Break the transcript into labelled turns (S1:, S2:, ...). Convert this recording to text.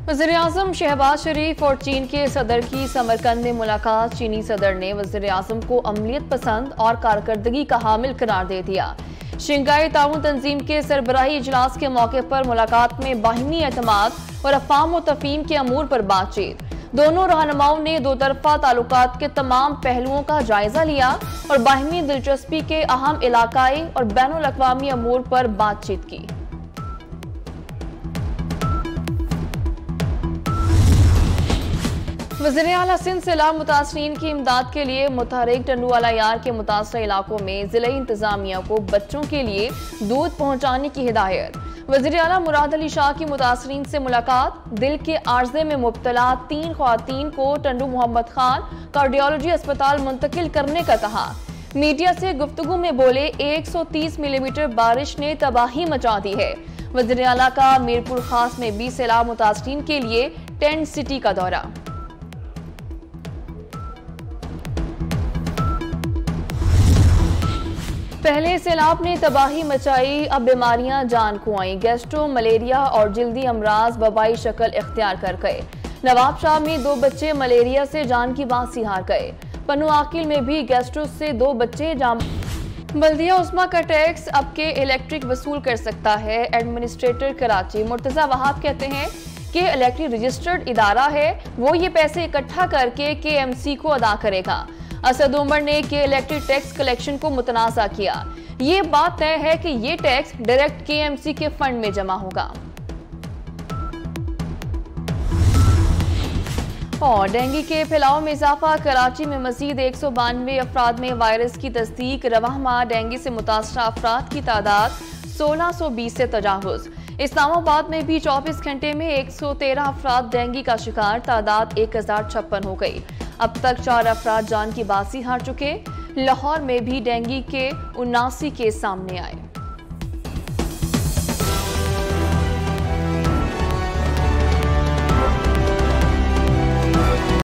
S1: वज़ीर-ए-आज़म शहबाज शरीफ और चीन के सदर की समरकंद में मुलाकात। चीनी सदर ने वज़ीर-ए-आज़म को अमलियत पसंद और कारकर्दगी का हामिल करार दे दिया। शंघाई ताउन तंजीम के सरबराही इजलास के मौके पर मुलाकात में बाहिमी एतमाद और अफ़ाम व तफ़हीम के अमूर पर बातचीत। दोनों रहनुमाओं ने दो तरफा ताल्लुकात के तमाम पहलुओं का जायजा लिया और बाहिमी दिलचस्पी के अहम इलाकाई और बैनुल अक़वामी अमूर पर बातचीत की। वज़ीर-ए-आला सिंध सैलाब मुतासरीन की इमदाद के लिए मुतहरिक टंडूवाला यार के मुतासरा इलाकों में ज़िला इंतजामिया को बच्चों के लिए दूध पहुँचाने की हिदायत। वज़ीर-ए-आला मुराद अली शाह की मुतासरीन से मुलाकात। दिल के आर्जे में मुब्तला 3 ख्वातीन को टंडू मोहम्मद खान कार्डियोलॉजी अस्पताल मुंतकिल करने का कहा। मीडिया से गुफ्तगू में बोले 130 मिलीमीटर बारिश ने तबाही मचा दी है। वज़ीर-ए-आला का मीरपुर खास में भी सैलाब मुतासरीन के लिए टेंट सिटी का दौरा। पहले सैलाब ने तबाही मचाई, अब बीमारियां जान खुआई। गैस्ट्रो, मलेरिया और जल्दी अमराज वबाई शक्ल इख्तियार कर गए। नवाब शाह में 2 बच्चे मलेरिया से जान की बासी हार गए। पन्नू आकिल में भी गैस्ट्रो से 2 बच्चे जान। बल्दिया उस्मा का टैक्स अब के इलेक्ट्रिक वसूल कर सकता है। एडमिनिस्ट्रेटर कराची मुर्तजा वहाब कहते हैं कि इलेक्ट्रिक रजिस्टर्ड इदारा है, वो ये पैसे इकट्ठा करके KMC को अदा करेगा। असद उमर ने के इलेक्ट्रिक टैक्स कलेक्शन को मुतनाज़ा किया। ये बात तय है कि ये टैक्स डायरेक्ट KMC के फंड में जमा होगा। और डेंगू के फैलाव में इजाफा। कराची में मजीद 192 अफराद में वायरस की तस्दीक। रवाह माह डेंगू से मुतासरा अफराद की तादाद 1620 से तजावुज। इस्लामाबाद में भी 24 घंटे में 113 अफराद डेंगू का शिकार। तादाद 1056 हो गई। अब तक 4 अफराद जान की बाजी हार चुके। लाहौर में भी डेंगू के 79 केस सामने आए।